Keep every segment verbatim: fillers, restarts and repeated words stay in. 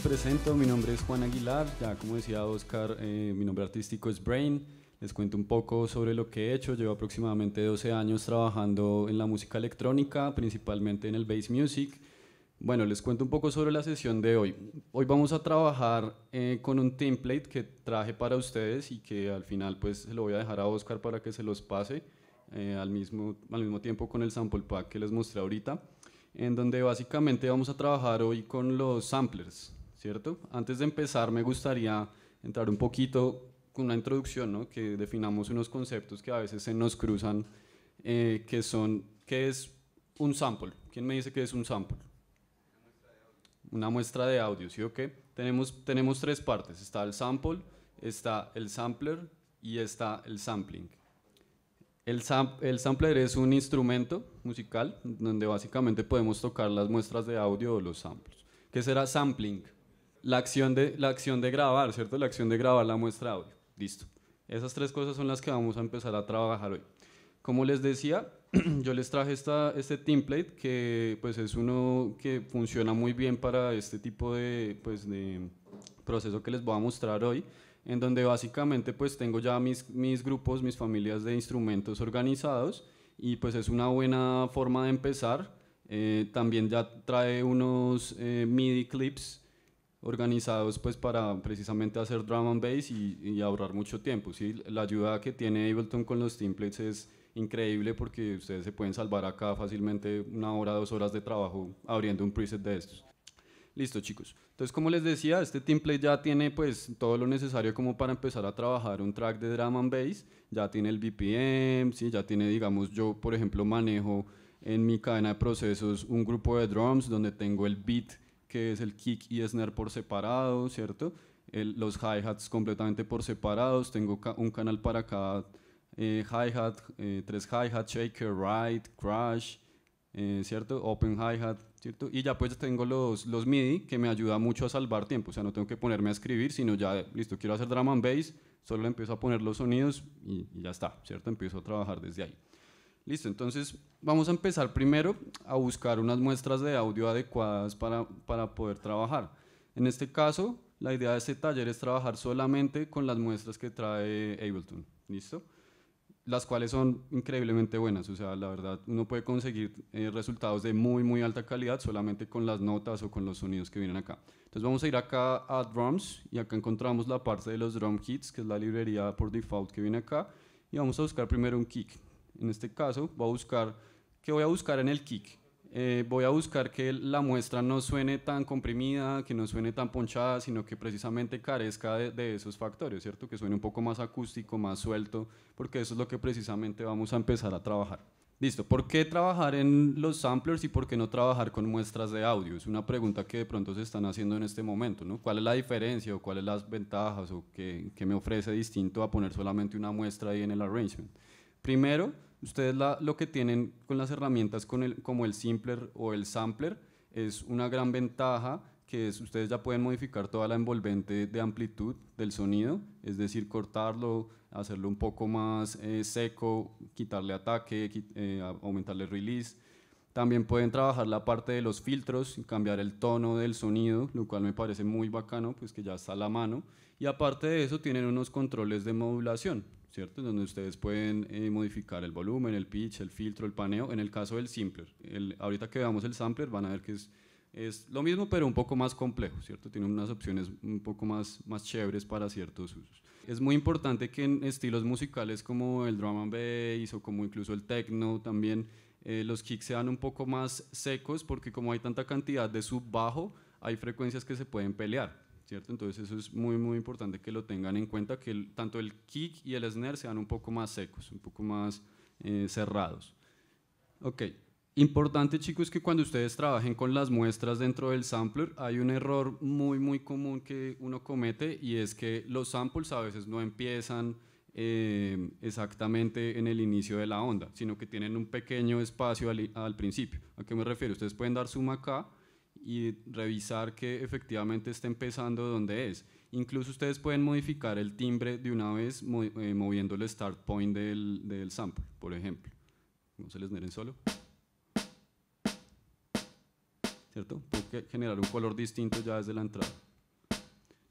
presento, mi nombre es Juan Aguilar, ya como decía Oscar, eh, mi nombre artístico es Brain. Les cuento un poco sobre lo que he hecho. Llevo aproximadamente doce años trabajando en la música electrónica, principalmente en el bass music. Bueno, les cuento un poco sobre la sesión de hoy. Hoy vamos a trabajar eh, con un template que traje para ustedes y que al final pues se lo voy a dejar a Oscar para que se los pase eh, al, mismo, al mismo tiempo con el sample pack que les mostré ahorita, en donde básicamente vamos a trabajar hoy con los samplers, ¿cierto? Antes de empezar me gustaría entrar un poquito con una introducción, ¿no? Que definamos unos conceptos que a veces se nos cruzan, eh, que son, ¿qué es un sample? ¿Quién me dice qué es un sample? Una muestra de audio, ¿sí o qué? Tenemos, tenemos tres partes, está el sample, está el sampler y está el sampling. El, sam el sampler es un instrumento musical donde básicamente podemos tocar las muestras de audio o los samples. ¿Qué será sampling? La acción de, la acción de grabar, ¿cierto? La acción de grabar la muestra de audio. Listo. Esas tres cosas son las que vamos a empezar a trabajar hoy. Como les decía, yo les traje esta, este template que pues es uno que funciona muy bien para este tipo de, pues, de proceso que les voy a mostrar hoy, en donde básicamente pues tengo ya mis, mis grupos, mis familias de instrumentos organizados y pues es una buena forma de empezar. Eh, también ya trae unos eh, MIDI clips organizados pues para precisamente hacer drum and bass y, y ahorrar mucho tiempo, ¿sí? La ayuda que tiene Ableton con los templates es increíble porque ustedes se pueden salvar acá fácilmente una hora, dos horas de trabajo abriendo un preset de estos. Listo, chicos. Entonces, como les decía, este template ya tiene pues todo lo necesario como para empezar a trabajar un track de drum and bass. Ya tiene el B P M, ¿sí? Ya tiene, digamos, yo por ejemplo manejo en mi cadena de procesos un grupo de drums donde tengo el beat, que es el kick y snare por separado, ¿cierto? El, los hi-hats completamente por separados, tengo ca un canal para cada eh, hi-hat, eh, tres hi-hat, shaker, ride, crash, eh, ¿cierto? Open hi-hat, ¿cierto? Y ya pues tengo los, los MIDI que me ayuda mucho a salvar tiempo, o sea, no tengo que ponerme a escribir, sino ya, listo, quiero hacer drum and bass, solo le empiezo a poner los sonidos y, y ya está, ¿cierto? Empiezo a trabajar desde ahí. Listo, entonces vamos a empezar primero a buscar unas muestras de audio adecuadas para, para poder trabajar. En este caso, la idea de este taller es trabajar solamente con las muestras que trae Ableton, ¿listo? Las cuales son increíblemente buenas, o sea, la verdad, uno puede conseguir eh, resultados de muy, muy alta calidad solamente con las notas o con los sonidos que vienen acá. Entonces vamos a ir acá a Drums y acá encontramos la parte de los Drum Kits, que es la librería por default que viene acá, y vamos a buscar primero un kick. En este caso, voy a buscar, ¿qué voy a buscar en el kick? Eh, voy a buscar que la muestra no suene tan comprimida, que no suene tan ponchada, sino que precisamente carezca de, de esos factores, ¿cierto? Que suene un poco más acústico, más suelto, porque eso es lo que precisamente vamos a empezar a trabajar. Listo, ¿por qué trabajar en los samplers y por qué no trabajar con muestras de audio? Es una pregunta que de pronto se están haciendo en este momento, ¿no? ¿Cuál es la diferencia o cuáles las ventajas o qué, qué me ofrece distinto a poner solamente una muestra ahí en el arrangement? Primero, ustedes la, lo que tienen con las herramientas con el, como el simpler o el sampler es una gran ventaja, que es ustedes ya pueden modificar toda la envolvente de amplitud del sonido, es decir, cortarlo, hacerlo un poco más eh, seco, quitarle ataque, quit, eh, aumentarle release. También pueden trabajar la parte de los filtros, cambiar el tono del sonido, lo cual me parece muy bacano, pues que ya está a la mano. Y aparte de eso tienen unos controles de modulación, ¿cierto? Donde ustedes pueden eh, modificar el volumen, el pitch, el filtro, el paneo. En el caso del simpler, el, ahorita que veamos el sampler van a ver que es, es lo mismo pero un poco más complejo, ¿cierto? Tiene unas opciones un poco más, más chéveres para ciertos usos. Es muy importante que en estilos musicales como el drum and bass o como incluso el techno también eh, los kicks sean un poco más secos, porque como hay tanta cantidad de sub-bajo, hay frecuencias que se pueden pelear, ¿cierto? Entonces eso es muy muy importante que lo tengan en cuenta, que el, tanto el kick y el snare sean un poco más secos, un poco más eh, cerrados. Ok, importante chicos que cuando ustedes trabajen con las muestras dentro del sampler hay un error muy muy común que uno comete, y es que los samples a veces no empiezan eh, exactamente en el inicio de la onda, sino que tienen un pequeño espacio al, al principio. ¿A qué me refiero? Ustedes pueden dar zoom acá y revisar que efectivamente esté empezando donde es. Incluso ustedes pueden modificar el timbre de una vez eh, moviendo el start point del, del sample, por ejemplo. Vamos a el snare en solo, ¿cierto? Puedo generar un color distinto ya desde la entrada.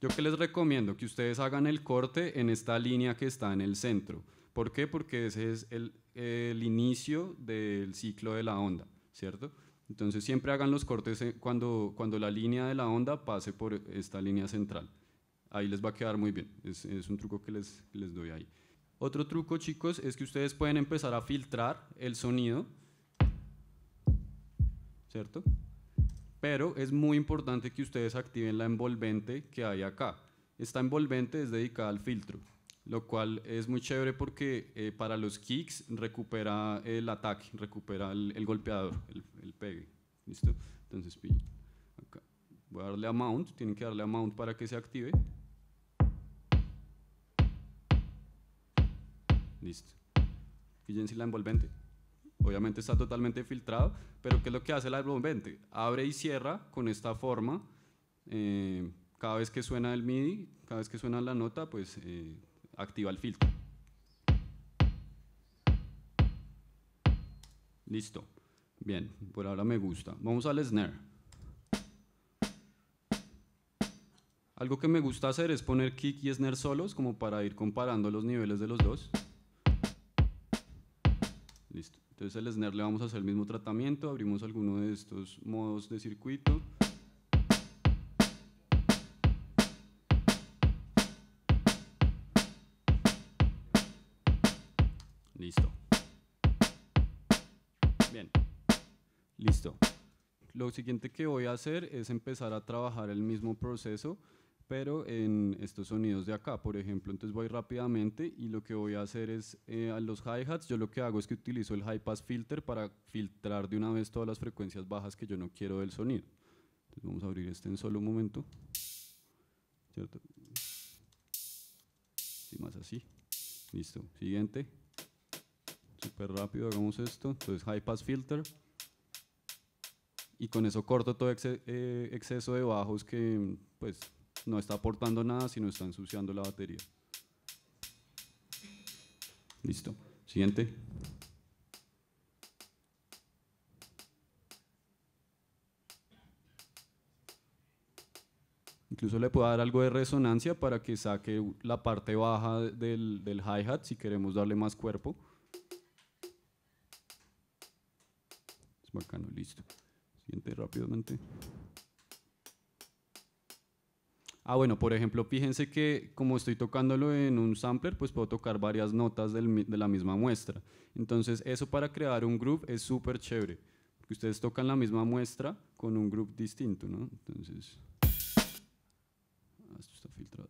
Yo que les recomiendo que ustedes hagan el corte en esta línea que está en el centro. ¿Por qué? Porque ese es el, el inicio del ciclo de la onda, ¿cierto? Entonces siempre hagan los cortes cuando, cuando la línea de la onda pase por esta línea central. Ahí les va a quedar muy bien, es, es un truco que les, les doy ahí. Otro truco, chicos, es que ustedes pueden empezar a filtrar el sonido, ¿cierto? Pero es muy importante que ustedes activen la envolvente que hay acá. Esta envolvente es dedicada al filtro, lo cual es muy chévere porque eh, para los kicks recupera el ataque, recupera el, el golpeador, el, el pegue. ¿Listo? Entonces, acá. Voy a darle a mount, tienen que darle a mount para que se active. Listo. Fíjense la envolvente. Obviamente está totalmente filtrado, pero ¿qué es lo que hace la envolvente? Abre y cierra con esta forma. Eh, cada vez que suena el MIDI, cada vez que suena la nota, pues eh, activa el filtro. Listo. Bien, por ahora me gusta. Vamos al snare. Algo que me gusta hacer es poner kick y snare solos, como para ir comparando los niveles de los dos. Listo. Entonces el snare le vamos a hacer el mismo tratamiento, abrimos alguno de estos modos de circuito. Listo. Bien. Listo. Lo siguiente que voy a hacer es empezar a trabajar el mismo proceso, pero en estos sonidos de acá, por ejemplo. Entonces voy rápidamente y lo que voy a hacer es, eh, a los hi-hats, yo lo que hago es que utilizo el high pass filter para filtrar de una vez todas las frecuencias bajas que yo no quiero del sonido. Entonces vamos a abrir este en solo un momento. ¿Cierto? Y más así. Listo. Siguiente. Súper rápido, hagamos esto. Entonces high pass filter. Y con eso corto todo ex eh, exceso de bajos que pues no está aportando nada, sino está ensuciando la batería. Listo. Siguiente. Incluso le puedo dar algo de resonancia para que saque la parte baja del, del hi-hat si queremos darle más cuerpo. Es bacano, listo. Siguiente rápidamente. Ah, bueno, por ejemplo, fíjense que como estoy tocándolo en un sampler, pues puedo tocar varias notas del, de la misma muestra. Entonces, eso para crear un groove es súper chévere, porque ustedes tocan la misma muestra con un groove distinto, ¿no? Entonces, ah, esto está filtrado.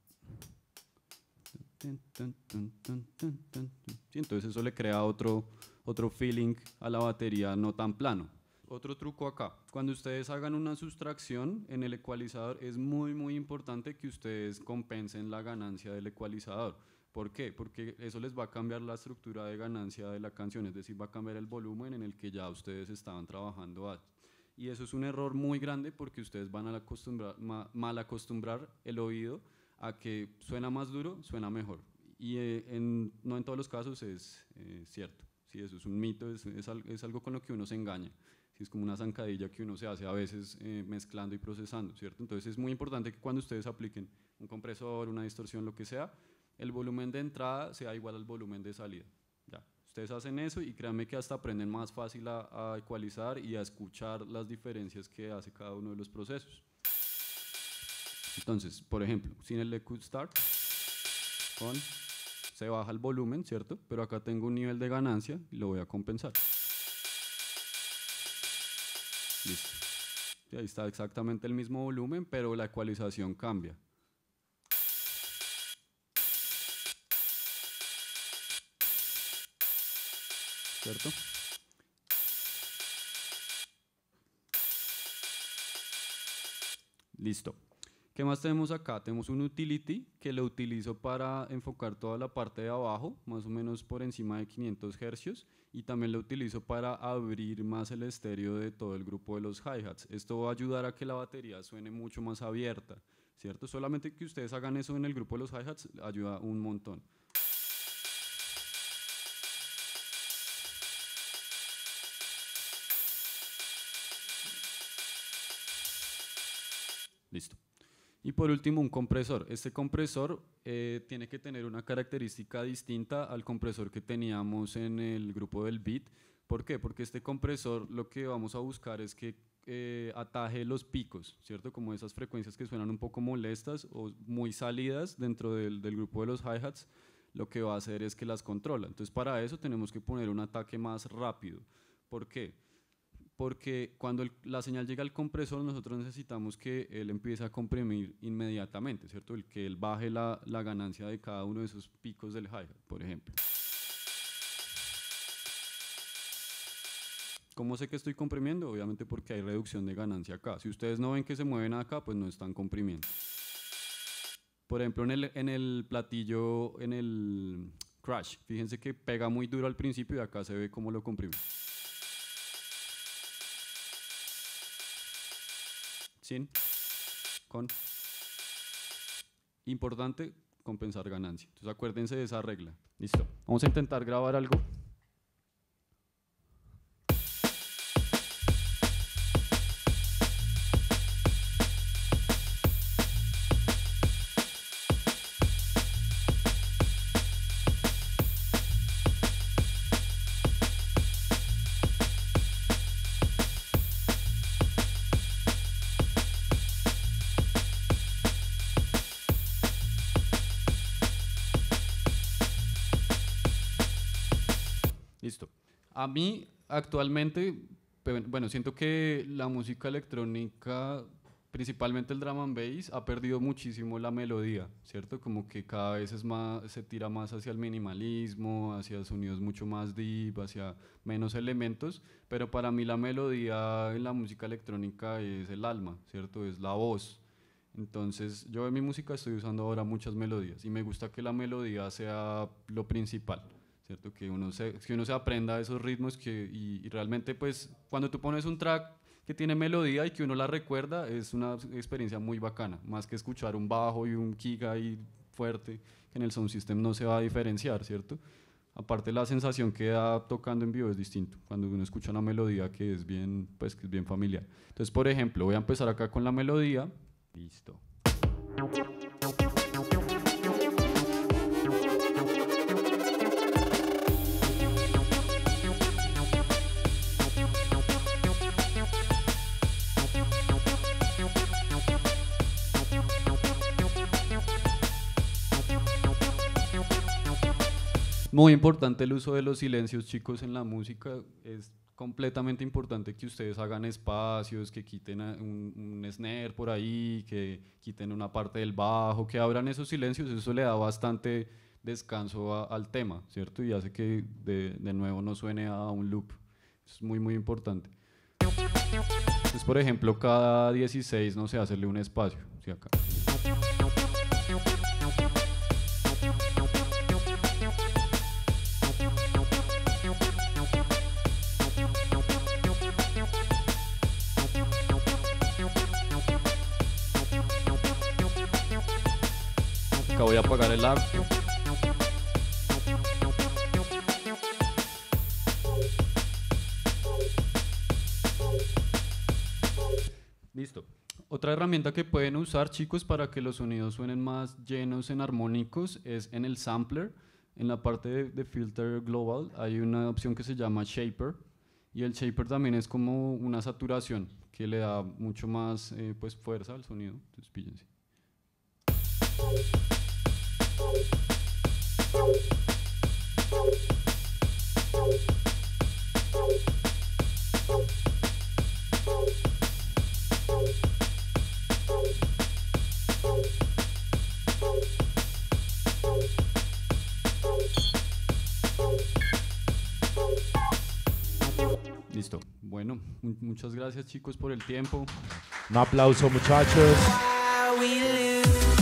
Sí, entonces eso le crea otro, otro feeling a la batería no tan plano. Otro truco acá, cuando ustedes hagan una sustracción en el ecualizador es muy muy importante que ustedes compensen la ganancia del ecualizador. ¿Por qué? Porque eso les va a cambiar la estructura de ganancia de la canción, es decir, va a cambiar el volumen en el que ya ustedes estaban trabajando. Y eso es un error muy grande porque ustedes van a acostumbrar, ma, mal acostumbrar el oído a que suena más duro, suena mejor. Y eh, en, no en todos los casos es eh, cierto. Sí, eso es un mito, es, es, es algo con lo que uno se engaña. Es como una zancadilla que uno se hace a veces eh, mezclando y procesando, ¿cierto? Entonces es muy importante que cuando ustedes apliquen un compresor, una distorsión, lo que sea, el volumen de entrada sea igual al volumen de salida. Ya. Ustedes hacen eso y créanme que hasta aprenden más fácil a, a ecualizar y a escuchar las diferencias que hace cada uno de los procesos. Entonces, por ejemplo, sin el E Q Start, con, se baja el volumen, ¿cierto? Pero acá tengo un nivel de ganancia y lo voy a compensar. Listo. Y ahí está exactamente el mismo volumen, pero la ecualización cambia. ¿Cierto? Listo. ¿Qué más tenemos acá? Tenemos un utility que lo utilizo para enfocar toda la parte de abajo, más o menos por encima de quinientos hercios, y también lo utilizo para abrir más el estéreo de todo el grupo de los hi-hats. Esto va a ayudar a que la batería suene mucho más abierta, ¿cierto? Solamente que ustedes hagan eso en el grupo de los hi-hats ayuda un montón. Listo. Y por último, un compresor. Este compresor eh, tiene que tener una característica distinta al compresor que teníamos en el grupo del beat. ¿Por qué? Porque este compresor lo que vamos a buscar es que eh, ataje los picos, ¿cierto? Como esas frecuencias que suenan un poco molestas o muy salidas dentro del, del grupo de los hi-hats, lo que va a hacer es que las controla. Entonces, para eso tenemos que poner un ataque más rápido. ¿Por qué? Porque cuando el, la señal llega al compresor, nosotros necesitamos que él empiece a comprimir inmediatamente, ¿cierto? El que él baje la, la ganancia de cada uno de esos picos del hi-hat, por ejemplo. ¿Cómo sé que estoy comprimiendo? Obviamente porque hay reducción de ganancia acá. Si ustedes no ven que se mueven acá, pues no están comprimiendo. Por ejemplo, en el, en el platillo, en el crash, fíjense que pega muy duro al principio y acá se ve cómo lo comprime. Sin, con. Importante, compensar ganancia. Entonces acuérdense de esa regla. Listo. Vamos a intentar grabar algo. Listo. A mí actualmente, bueno, siento que la música electrónica, principalmente el drum and bass, ha perdido muchísimo la melodía, ¿cierto? Como que cada vez es más, se tira más hacia el minimalismo, hacia sonidos mucho más deep, hacia menos elementos, pero para mí la melodía en la música electrónica es el alma, ¿cierto? Es la voz. Entonces yo en mi música estoy usando ahora muchas melodías y me gusta que la melodía sea lo principal. ¿Cierto? Que uno se, que uno se aprenda esos ritmos que, y, y realmente pues cuando tú pones un track que tiene melodía y que uno la recuerda es una experiencia muy bacana, más que escuchar un bajo y un kick ahí fuerte que en el sound system no se va a diferenciar, ¿cierto? Aparte la sensación que da tocando en vivo es distinto cuando uno escucha una melodía que es bien, pues, que es bien familiar. Entonces, por ejemplo, voy a empezar acá con la melodía. Listo. Muy importante el uso de los silencios, chicos, en la música. Es completamente importante que ustedes hagan espacios, que quiten un, un snare por ahí, que quiten una parte del bajo, que abran esos silencios. Eso le da bastante descanso a, al tema, ¿cierto? Y hace que de, de nuevo no suene a un loop. Eso es muy, muy importante. Entonces, por ejemplo, cada dieciséis, no sé, hacerle un espacio. ¿Sí? Acá. Acá voy a apagar el arco. Listo. Otra herramienta que pueden usar, chicos, para que los sonidos suenen más llenos en armónicos es en el sampler. En la parte de, de Filter Global hay una opción que se llama Shaper y el Shaper también es como una saturación que le da mucho más eh, pues fuerza al sonido. Entonces píllense. Listo. Bueno, muchas gracias, chicos, por el tiempo. Un aplauso, muchachos.